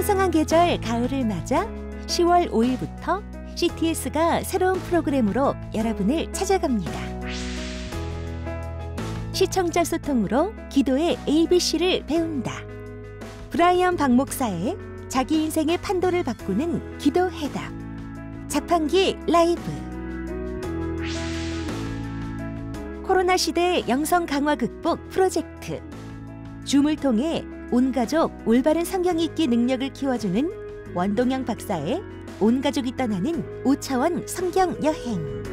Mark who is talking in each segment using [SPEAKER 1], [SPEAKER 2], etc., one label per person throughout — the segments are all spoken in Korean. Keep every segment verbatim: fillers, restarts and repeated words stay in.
[SPEAKER 1] 풍성한 계절 가을을 맞아 시월 오일부터 씨티에스가 새로운 프로그램으로 여러분을 찾아갑니다. 시청자 소통으로 기도의 에이비씨를 배운다. 브라이언 박 목사의 자기 인생의 판도를 바꾸는 기도 해답. 자판기 라이브. 코로나 시대 영성 강화 극복 프로젝트. 줌을 통해 온 가족 올바른 성경 읽기 능력을 키워주는 원동영 박사의 온 가족이 떠나는 오 차원 성경 여행.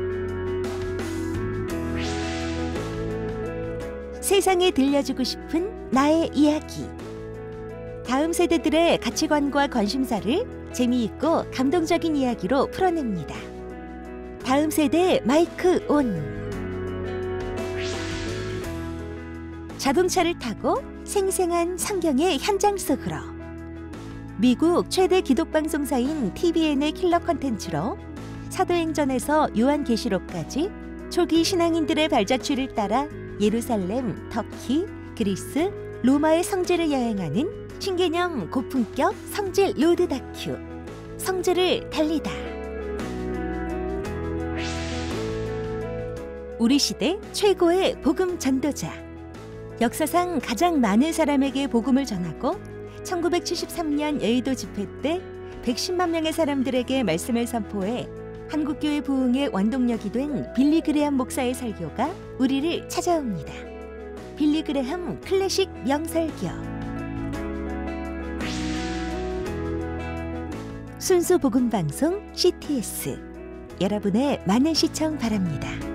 [SPEAKER 1] 세상에 들려주고 싶은 나의 이야기. 다음 세대들의 가치관과 관심사를 재미있고 감동적인 이야기로 풀어냅니다. 다음 세대 마이크 온. 자동차를 타고 생생한 성경의 현장 속으로. 미국 최대 기독방송사인 티비엔의 킬러 컨텐츠로 사도행전에서 요한계시록까지 초기 신앙인들의 발자취를 따라 예루살렘, 터키, 그리스, 로마의 성지를 여행하는 신개념 고품격 성질 로드 다큐 성지를 달리다. 우리 시대 최고의 복음 전도자. 역사상 가장 많은 사람에게 복음을 전하고 천구백칠십삼 년 여의도 집회 때 백십만 명의 사람들에게 말씀을 선포해 한국교회 부흥의 원동력이 된 빌리 그레함 목사의 설교가 우리를 찾아옵니다. 빌리 그레함 클래식 명설교. 순수 복음 방송 씨티에스. 여러분의 많은 시청 바랍니다.